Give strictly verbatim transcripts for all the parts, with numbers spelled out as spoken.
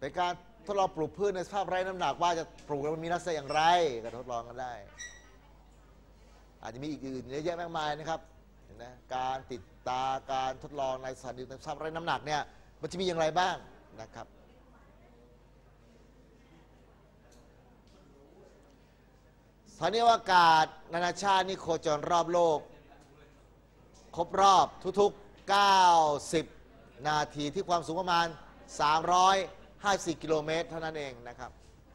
เป็นการทดลองปลูกพืชในสภาพไร้น้ำหนักว่าจะปลูกแล้วมันมีลักษณะอย่างไรก็ทดลองกันได้อาจจะมีอีกอื่นเยอะแยะมากมายนะครับเห็นไหมการติดตาการทดลองในสถานีในสภาพไร้น้ำหนักเนี่ยมันจะมีอย่างไรบ้างนะครับสถานีอวกาศนานาชาตินี่โคจรรอบโลกครบรอบทุกๆเก้าสิบนาทีที่ความสูงประมาณสามร้อยห้าสิบสี่กิโลเมตรเท่านั้นเองนะครับ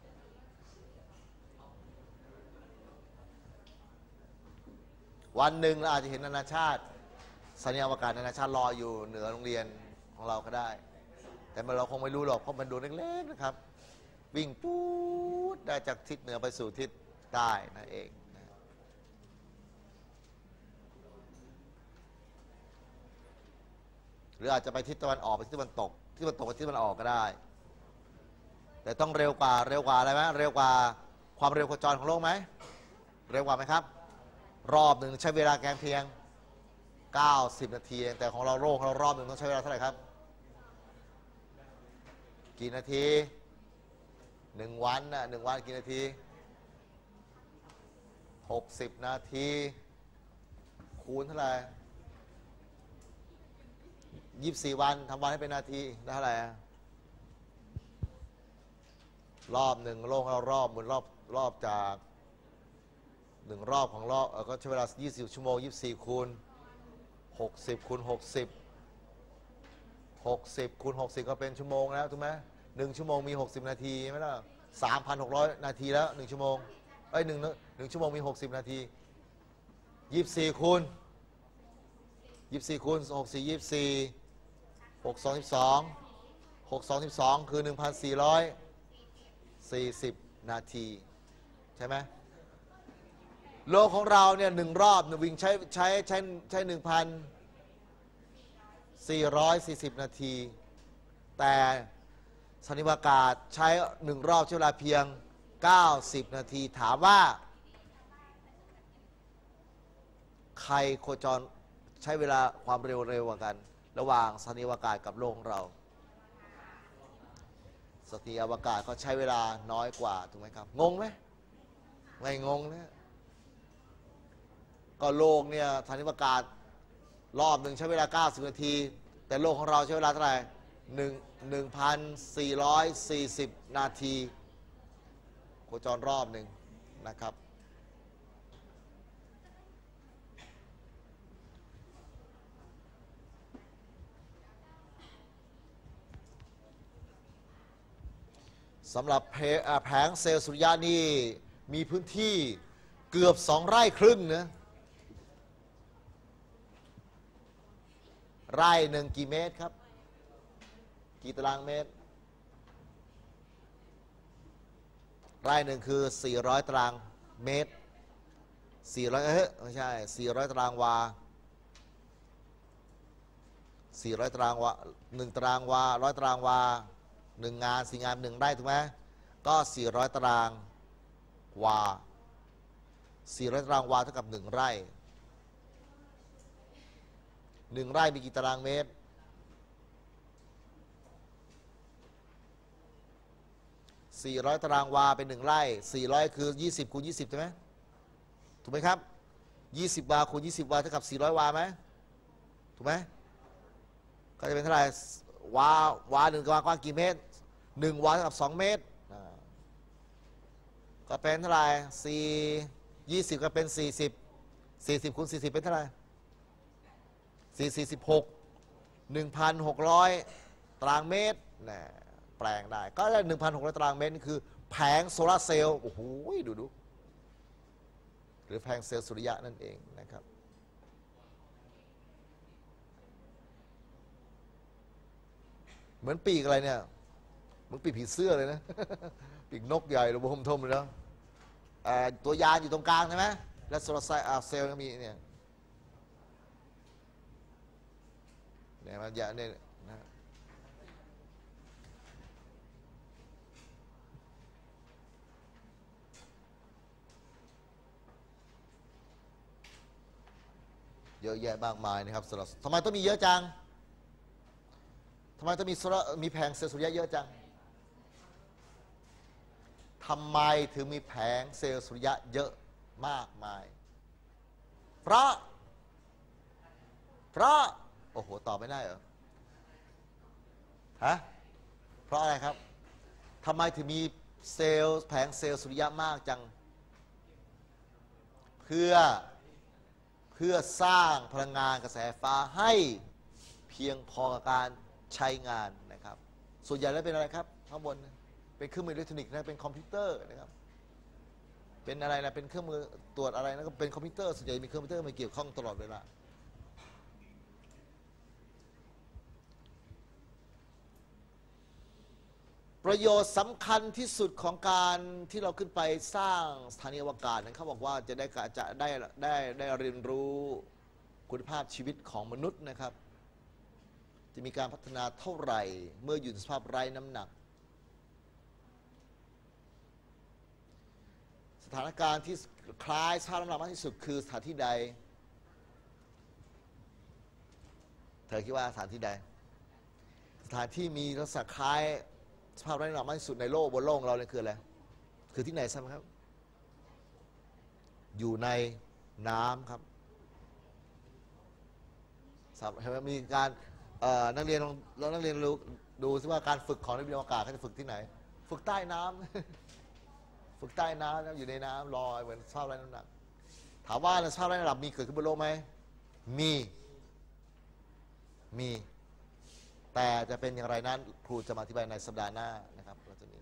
วันหนึ่งเราอาจจะเห็นนานาชาติสถานีอวกาศนานาชาติลอยอยู่เหนือโรงเรียนของเราก็ได้แต่เราคงไม่รู้หรอกเพราะมันดูเล็กๆนะครับวิ่งปู๊ดได้จากทิศเหนือไปสู่ทิศใต้นั่นเองนะหรืออาจจะไปทิศตะวันออกไปทิศตะวันตกทิศตะวันตกไปทิศตะวันออกก็ได้แต่ต้องเร็วกว่าเร็วกว่าอะไรไหมเร็วกว่าความเร็วโคจรของโลกไหมเร็วกว่าไหมครับรอบหนึ่งใช้เวลาแกงเพียงเก้าสิบนาทีแต่ของเราโลกเรารอบหนึ่งต้องใช้เวลาเท่าไหร่ครับกี่นาทีหนึ่งวันนะหนึ่งวันกี่นาทีหกสิบนาทีคูณเท่าไหร่ยี่สิบสี่วันทำวันให้เป็นนาทีได้เท่าไหร่รอบหนึ่งโลกเรารอบหมุนรอบรอบจากหนึ่งรอบของรอบก็ใช้เวลายี่สิบชั่วโมงยี่สิบสี่คูณหกสิบคูณหกสิบหกสิบคูณหกสิบก็เป็นชั่วโมงแล้วถูกไหมหนึ่งชั่วโมงมีหกสิบนาทีไหมล่ะสามพันหกร้อยนาทีแล้วหนึ่งชั่วโมงเอ้ยหนึ่งหนึ่งชั่วโมงมีหกสิบนาทียี่สิบสี่คูณยี่สิบสี่คูณหกสี่ยี่สิบสี่หกสองสิบสองหกสองสิบสองคือหนึ่งพันสี่ร้อยสี่สิบนาทีใช่ไหมโลกของเราเนี่ยหนึ่งรอบหนึ่งวิ่งใช้ใช้ใช้ใช้หนึ่งพันสี่ร้อยสี่สิบนาทีแต่สถานีอวกาศใช้หนึ่งรอบใช้เวลาเพียงเก้าสิบนาทีถามว่าใครโคจรใช้เวลาความเร็วเร็วกว่ากันระหว่างสถานีอวกาศกับโลกของเราสถานีอวกาศเขาใช้เวลาน้อยกว่าถูกไหมครับงงไหมไม่งงนะก็โลกเนี่ยสถานีอวกาศรอบหนึ่งใช้เวลาเก้าสิบนาทีแต่โลกของเราใช้เวลาเท่าไหร่หนึ่งหนึ่งพันสี่ร้อยสี่สิบนาทีโคจรรอบหนึ่งนะครับสำหรับแผงเซลล์สุริยะนี่มีพื้นที่เกือบสองไร่ครึ่งนะไร่หนึ่งกี่เมตรครับกี่ตารางเมตรไร่หนึ่งคือสี่ร้อยตารางเมตรสี่ร้อยเอ้ยไม่ใช่สี่ร้อยตารางวาสี่ร้อยตารางวาหนึ่งตารางวาร้อยตารางวาหนึ่งงานสี่งานหนึ่งไร่ถูกไหมก็สี่ร้อยตารางวาสี่ร้อยตารางวาเท่ากับหนึ่งไร่หนึ่งไร่มีกี่ตารางเมตรสี่ร้อยตารางวาเป็นหนึ่งไร่สี่ร้อยคือยี่สิบคูณยี่สิบใช่ไหมถูกไหมครับยี่สิบวาคูณยี่สิบวาเท่ากับสี่ร้อยวาไหมถูกไหมก็จะเป็นเท่าไหร่วาวาหนึ่งวากว้างกี่เมตรหนึ่งวาเท่ากับสองเมตรก็เป็นเท่าไหร่สี่ยี่สิบก็เป็นสี่สิบสี่สิบคูณสี่สิบเป็นเท่าไหร่สี่สี่สิบหกหนึ่งพันหกร้อยตารางเมตรนะแปลงได้ก็ได้หนึ่งพันหกร้อยตารางเมตรนี่คือแผงโซลาร์เซลล์โอ้โหดูดูหรือแผงเซลล์สุริยะนั่นเองนะครับเหมือนปีกอะไรเนี่ยเหมือนปีกผีเสื้อเลยนะ ปีกนกใหญ่ระบบทมเลยนะตัวยานอยู่ตรงกลางใช่ไหมและโซลาร์เซลล์ก็มีเนี่ยเนี่ยมันยาเนี่ยนะเยอะแยะมากมายนะครับสำหรับทำไมต้องมีเยอะจังทำไมต้องมีโซลาร์มีแผงเซลล์สุริยะเยอะจังำไมถึงมีแผงเซลล์สุริยะเยอะมากมายเพราะเพราะโอ้โหตอบไม่ได้เหรอฮะเพราะอะไรครับทำไมถึงมีเซลล์แผงเซลล์สุริยะมากจังเพื่อเพื่อสร้างพลังงานกระแสไฟฟ้าให้เพียงพอกับการใช้งานนะครับส่วนใหญ่แล้วเป็นอะไรครับข้างบนเป็นเครื่องมืออิเล็กทรอนิกส์นะเป็นคอมพิวเตอร์นะครับเป็นอะไรนะเป็นเครื่องมือตรวจอะไรนะก็เป็นคอมพิวเตอร์ส่วนใหญ่มีเครื่องคอมพิวเตอร์มาเกี่ยวข้องตลอดเวลาประโยชน์สำคัญที่สุดของการที่เราขึ้นไปสร้างสถานีอวกาศนั้นเขาบอกว่าจะได้จะได้ได้ได้เรียนรู้คุณภาพชีวิตของมนุษย์นะครับจะมีการพัฒนาเท่าไหร่เมื่ออยู่ในสภาพไร้น้ำหนักสถานการณ์ที่คล้ายสภาพน้ำหนักมากที่สุดคือสถานที่ใดเธอคิดว่าสถานที่ใดสถานที่มีลักษณะคล้ายสภาพไร้น้ำหนักมากที่สุดในโลกบนโลกเราเนี่ยคืออะไรคือที่ไหนใช่ไหมครับอยู่ในน้ำครับเห็นไหมมีการนักเรียนแล้วนักเรียนรู้ดูซิว่าการฝึกของนักบินอวกาศเขาจะฝึกที่ไหนฝึกใต้น้ำ ฝึกใต้น้ำอยู่ในน้ำลอยเหมือนสภาพไร้น้ำหนักถามว่าสภาพไร้น้ำหนักมีเกิดขึ้นบนโลกไหมมีมีแต่จะเป็นอย่างไรนั้นครูจะมาอธิบายในสัปดาห์หน้านะครับเราจะมี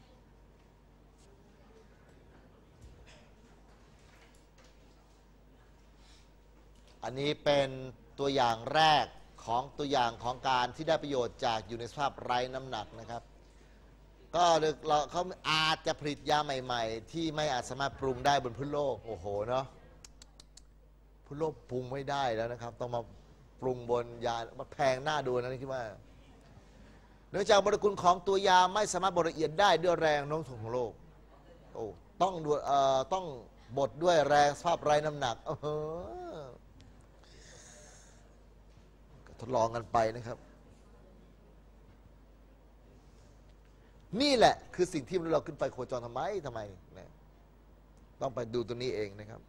อันนี้เป็นตัวอย่างแรกของตัวอย่างของการที่ได้ประโยชน์จากอยู่ในสภาพไร้น้ำหนักนะครับก็เราเขาอาจจะผลิตยาใหม่ๆที่ไม่อาจสามารถปรุงได้บนพื้นโลกโอ้โหเนาะพื้นโลกปรุงไม่ได้แล้วนะครับต้องมาปรุงบนยามันแพงหน้าดูนะนี่คิดว่าเนื่องจากโมเลกุลของตัวยาไม่สามารถบดละเอียดได้ด้วยแรงโน้มถ่วงของโลกโอ้ต้องดูเอ่อต้องบดด้วยแรงสภาพไร้น้ำหนักเออทดลองกันไปนะครับนี่แหละคือสิ่งที่เราขึ้นไปโคจรทำไมทำไมนะต้องไปดูตัวนี้เองนะครับ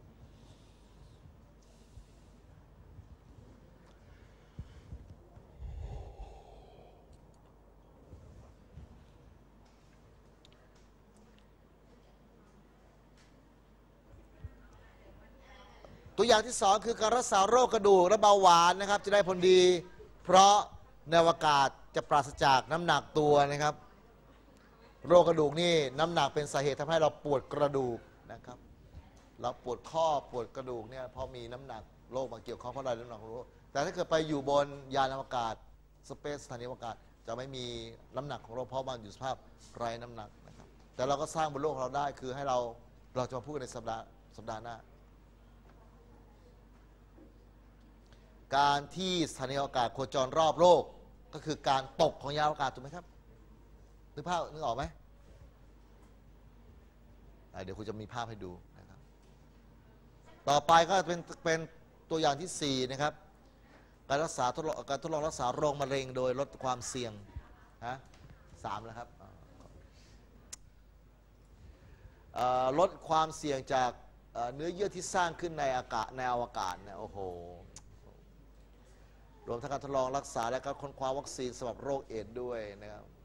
ตัวอย่างที่สองคือการรักษาโรคกระดูกและเบาหวานนะครับจะได้ผลดีเพราะในอวกาศจะปราศจากน้ำหนักตัวนะครับโรคกระดูกนี่น้ำหนักเป็นสาเหตุทำให้เราปวดกระดูกนะครับเราปวดข้อปวดกระดูกเนี่ยเพราะมีน้ำหนักโรคมาเกี่ยวข้องเพราะอะไรน้ำหนักรู้แต่ถ้าเกิดไปอยู่บนยานอวกาศสเปซสถานีอวกาศจะไม่มีน้ำหนักของเราเพราะมันอยู่สภาพไร้น้ำหนักนะครับแต่เราก็สร้างบนโลกเราได้คือให้เราเราจะมาพูดในสัปดาห์สัปดาห์หน้าการที่สถานีอวกาศโคจรรอบโลกก็คือการตกของยานอวกาศถูกไหมครับนึกภาพนึกออกไหมเดี๋ยวคุณจะมีภาพให้ดูนะครับต่อไปก็เป็นเป็นตัวอย่างที่สี่นะครับการรักษาทดลองการทดลองรักษาโรคมะเร็งโดยลดความเสี่ยงฮะสามแล้วครับลดความเสี่ยงจากเนื้อเยื่อที่สร้างขึ้นในอากาศในอวกาศเนี่ยโอ้โหรวมทั้งการทดลองรักษาและการค้นคว้าวัคซีนสำหรับโรคเอดส์ด้วยนะครับ